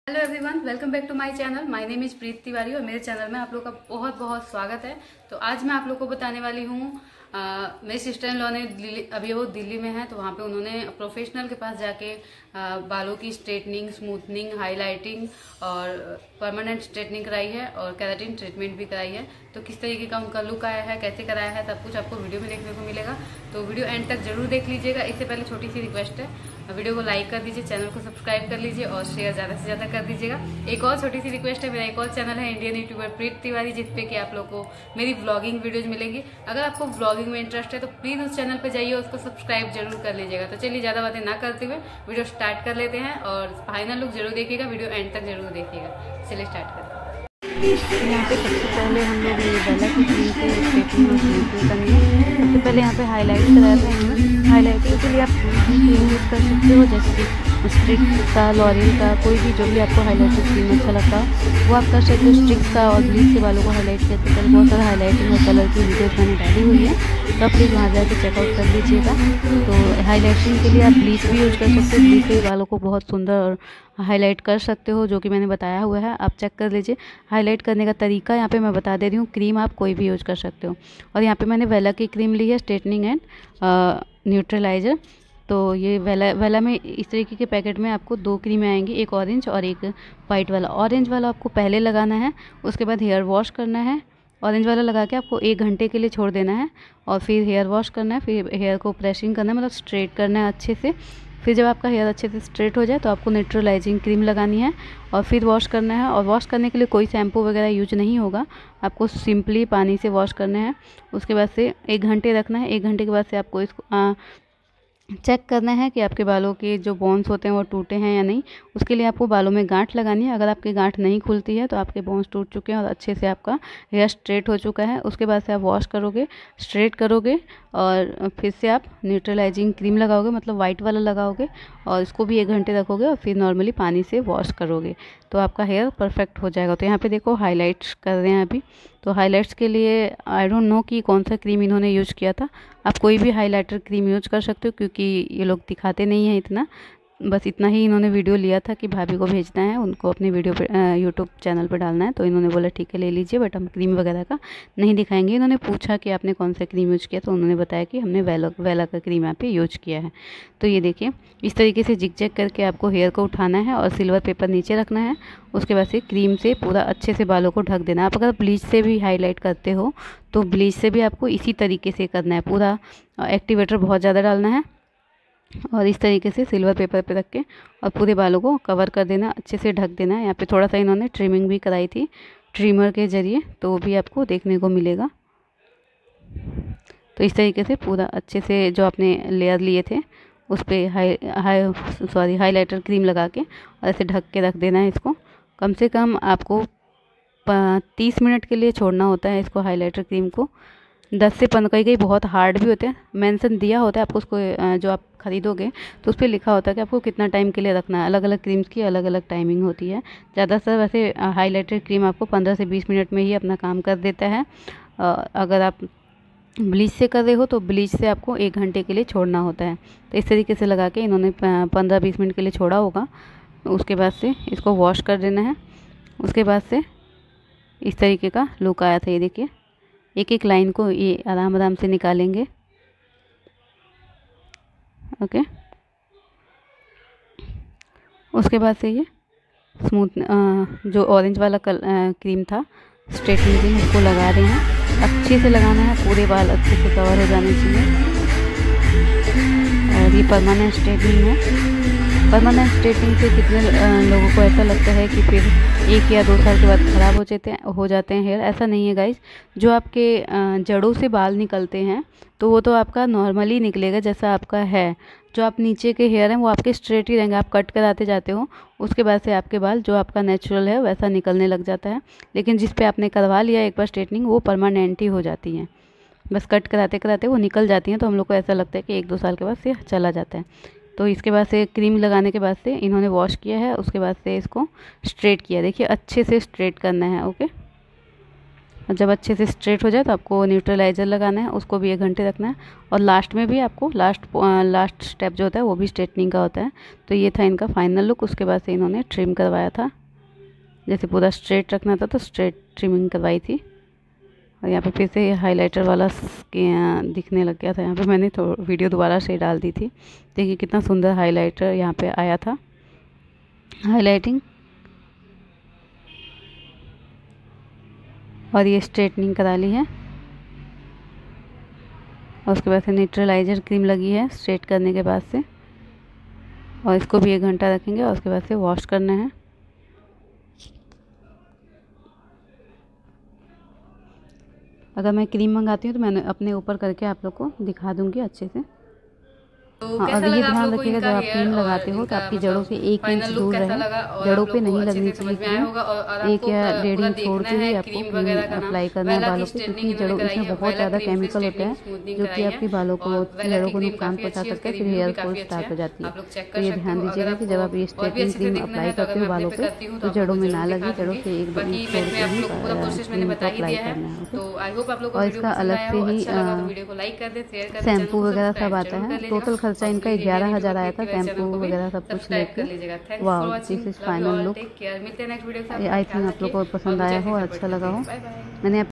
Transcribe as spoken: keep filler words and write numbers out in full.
Hello everyone, welcome back to my channel. My name is Preet Tiwari और मेरे channel में आप लोग का बहुत बहुत स्वागत है। तो आज मैं आप लोग को बताने वाली हूँ, मेरी सिस्टर इन लॉ ने दिल्ली, अभी वो दिल्ली में है, तो वहाँ पे उन्होंने प्रोफेशनल के पास जाके आ, बालों की स्ट्रेटनिंग, स्मूथनिंग, हाईलाइटिंग और परमानेंट स्ट्रेटनिंग कराई है और केराटिन ट्रीटमेंट भी कराई है। तो किस तरीके का उनका लुक आया है, कैसे कराया है, सब कुछ आपको वीडियो में देखने को मिलेगा। तो वीडियो एंड तक जरूर देख लीजिएगा। इससे पहले छोटी सी रिक्वेस्ट है, वीडियो को लाइक कर दीजिए, चैनल को सब्सक्राइब कर लीजिए और शेयर ज़्यादा से ज़्यादा कर दीजिएगा। एक और छोटी सी रिक्वेस्ट है, मेरा एक और चैनल है इंडियन यूट्यूबर प्रीत तिवारी, जिसपे कि आप लोग को मेरी व्लॉगिंग वीडियोज मिलेंगी। अगर आपको व्लॉगिंग में इंटरेस्ट है तो प्लीज़ उस चैनल पर जाइए, उसको सब्सक्राइब जरूर कर लीजिएगा। तो चलिए ज़्यादा बातें ना करते हुए वीडियो स्टार्ट कर लेते हैं और फाइनल लुक जरूर देखिएगा, वीडियो एंड तक जरूर देखिएगा। चलिए स्टार्ट करते हैं। यहाँ पे सबसे पहले हम लोग ये बेला की क्रीम से स्ट्रेटनिंग और स्मूथनिंग करेंगे। सबसे पहले यहाँ पे हाईलाइट कराया था इन्होंने। हाईलाइटिंग के लिए आप कोई भी क्रीम यूज़ कर सकते हो, जैसे कि स्ट्रिक्स का, लॉरियल का, कोई भी जो भी आपको हाईलाइटर क्रीम अच्छा लगता हो वो आप कर सकते हो। स्ट्रिक्स का और ब्लीच से बालों को हाईलाइट कैसे करें, बहुत सारा हाईलाइटिंग और कलर की वीडियोज मैंने डाली हुई है, तो आप प्लीज़ वहाँ जाकर चेकआउट कर लीजिएगा। तो हाईलाइटिंग के लिए आप ब्लीच भी यूज़ कर सकते हो, ब्लीच से बालों को बहुत सुंदर और हाईलाइट कर सकते हो, जो कि मैंने बताया हुआ है, आप चेक कर लीजिए। हाईलाइट करने का तरीका यहाँ पे मैं बता दे रही हूँ। क्रीम आप कोई भी यूज़ कर सकते हो और यहाँ पे मैंने वेला की क्रीम ली है, स्ट्रेटनिंग एंड न्यूट्रलाइजर। तो ये वेला वेला में इस तरीके के पैकेट में आपको दो क्रीमें आएंगी, एक ऑरेंज और एक वाइट वाला। ऑरेंज वाला आपको पहले लगाना है, उसके बाद हेयर वॉश करना है। ऑरेंज वाला लगा के आपको एक घंटे के लिए छोड़ देना है और फिर हेयर वॉश करना है, फिर हेयर को प्रेसिंग करना है, मतलब स्ट्रेट करना है अच्छे से। फिर जब आपका हेयर अच्छे से स्ट्रेट हो जाए तो आपको न्यूट्रलाइजिंग क्रीम लगानी है और फिर वॉश करना है। और वॉश करने के लिए कोई शैम्पू वगैरह यूज नहीं होगा, आपको सिंपली पानी से वॉश करना है। उसके बाद से एक घंटे रखना है। एक घंटे के बाद से आपको इसको आ, चेक करना है कि आपके बालों के जो बोन्स होते हैं वो टूटे हैं या नहीं। उसके लिए आपको बालों में गांठ लगानी है। अगर आपकी गांठ नहीं खुलती है तो आपके बोन्स टूट चुके हैं और अच्छे से आपका हेयर स्ट्रेट हो चुका है। उसके बाद से आप वॉश करोगे, स्ट्रेट करोगे और फिर से आप न्यूट्रलाइजिंग क्रीम लगाओगे, मतलब वाइट वाला लगाओगे और इसको भी एक घंटे रखोगे और फिर नॉर्मली पानी से वॉश करोगे तो आपका हेयर परफेक्ट हो जाएगा। तो यहाँ पे देखो हाइलाइट्स कर रहे हैं अभी। तो हाइलाइट्स के लिए आई डोंट नो कि कौन सा क्रीम इन्होंने यूज़ किया था। आप कोई भी हाइलाइटर क्रीम यूज़ कर सकते हो, क्योंकि ये लोग दिखाते नहीं हैं इतना, बस इतना ही इन्होंने वीडियो लिया था कि भाभी को भेजना है, उनको अपने वीडियो पे यूट्यूब चैनल पे डालना है, तो इन्होंने बोला ठीक है ले लीजिए, बट हम क्रीम वगैरह का नहीं दिखाएंगे। इन्होंने पूछा कि आपने कौन सा क्रीम यूज़ किया, तो उन्होंने बताया कि हमने वेला वेला का क्रीम यहाँ पे यूज़ किया है। तो ये देखिए, इस तरीके से जिग जैग करके आपको हेयर को उठाना है और सिल्वर पेपर नीचे रखना है। उसके बाद से क्रीम से पूरा अच्छे से बालों को ढक देना है। आप अगर ब्लीच से भी हाईलाइट करते हो तो ब्लीच से भी आपको इसी तरीके से करना है। पूरा एक्टिवेटर बहुत ज़्यादा डालना है और इस तरीके से सिल्वर पेपर पे रख के और पूरे बालों को कवर कर देना, अच्छे से ढक देना है। यहाँ पे थोड़ा सा इन्होंने ट्रिमिंग भी कराई थी ट्रिमर के ज़रिए, तो वो भी आपको देखने को मिलेगा। तो इस तरीके से पूरा अच्छे से जो आपने लेयर लिए थे उस पर high high sorry highlighter cream लगा के और ऐसे ढक के रख देना है। इसको कम से कम आपको तीस मिनट के लिए छोड़ना होता है इसको, हाईलाइटर क्रीम को। दस से पंद्रह, कई कई बहुत हार्ड भी होते हैं, मेंशन दिया होता है आपको उसको, जो आप खरीदोगे तो उस पर लिखा होता है कि आपको कितना टाइम के लिए रखना है। अलग अलग क्रीम्स की अलग अलग टाइमिंग होती है। ज़्यादातर वैसे हाईलाइटर क्रीम आपको पंद्रह से बीस मिनट में ही अपना काम कर देता है। अगर आप ब्लीच से कर रहे हो तो ब्लीच से आपको एक घंटे के लिए छोड़ना होता है। तो इस तरीके से लगा के इन्होंने पंद्रह बीस मिनट के लिए छोड़ा होगा। उसके बाद से इसको वॉश कर देना है। उसके बाद से इस तरीके का लुक आया था। ये देखिए, एक एक लाइन को ये आराम आराम से निकालेंगे। ओके, उसके बाद से ये स्मूथ जो ऑरेंज वाला कल क्रीम था, स्ट्रेटनिंग क्रीम, उसको लगा रहे हैं। अच्छे से लगाना है, पूरे बाल अच्छे से कवर हो जाने चाहिए। और ये परमानेंट स्ट्रेटनिंग है। परमानेंट स्ट्रेटनिंग से कितने लोगों को ऐसा लगता है कि फिर एक या दो साल के बाद ख़राब हो जाते हैं हो जाते हैं हेयर। ऐसा नहीं है गाइस। जो आपके जड़ों से बाल निकलते हैं तो वो तो आपका नॉर्मली निकलेगा जैसा आपका है। जो आप नीचे के हेयर हैं वो आपके स्ट्रेट ही रहेंगे। आप कट कराते जाते हो, उसके बाद से आपके बाल जो आपका नेचुरल है वैसा निकलने लग जाता है। लेकिन जिस पे आपने करवा लिया एक बार स्ट्रेटनिंग, वो परमानेंट ही हो जाती हैं। बस कट कराते कराते वो निकल जाती हैं, तो हम लोग को ऐसा लगता है कि एक दो साल के बाद से चला जाता है। तो इसके बाद से क्रीम लगाने के बाद से इन्होंने वॉश किया है। उसके बाद से इसको स्ट्रेट किया। देखिए अच्छे से स्ट्रेट करना है। ओके, और जब अच्छे से स्ट्रेट हो जाए तो आपको न्यूट्रलाइज़र लगाना है, उसको भी एक घंटे रखना है। और लास्ट में भी आपको लास्ट लास्ट स्टेप जो होता है वो भी स्ट्रेटनिंग का होता है। तो ये था इनका फाइनल लुक। उसके बाद से इन्होंने ट्रिम करवाया था, जैसे पूरा स्ट्रेट रखना था तो स्ट्रेट ट्रिमिंग करवाई थी। और यहाँ पे फिर से हाइलाइटर वाला दिखने लग गया था। यहाँ पे मैंने तो वीडियो दोबारा से डाल दी थी। देखिए कितना सुंदर हाइलाइटर यहाँ पे आया था, हाइलाइटिंग। और ये स्ट्रेटनिंग करा ली है और उसके बाद से न्यूट्रलाइजर क्रीम लगी है स्ट्रेट करने के बाद से। और इसको भी एक घंटा रखेंगे और उसके बाद से वॉश करना है। अगर मैं क्रीम मंगाती हूँ तो मैंने अपने ऊपर करके आप लोग को दिखा दूँगी अच्छे से। तो हाँ, और ये ध्यान रखिएगा जब आप क्रीम लगाते हो तो आपकी जड़ों से एक इंच दूर रहे, जड़ों पे नहीं लगनी चाहिए क्रीम। एक या डेढ़ इंच छोड़ के ही आपको क्रीम अप्लाई करना है बालों पे, क्योंकि जड़ों इसमें बहुत ज़्यादा केमिकल होते हैं जो कि आपकी बालों को जड़ों को नुकसान पहुँचा सकते हैं, फिर हेयर फॉल स्टार्ट हो जाती है। तो ये ध्यान दीजिएगा कि जब आप ये स्ट्रेटनिंग क्रीम अप्लाई करते हो बालों पे तो जड़ों में ना लगे, जड़ों से एक दो इंच छोड़ के ही क्रीम को अप्लाई करना है। और इसका अलग से ही शैम्पू वगैरह सब आता है। टोटल खर्चा इनका ग्यारह हज़ार आया था, शैम्पू वगैरह सब कुछ लेकर। वाह, this is final look. I think आप लोग को पसंद आया हो और अच्छा लगा हो। मैंने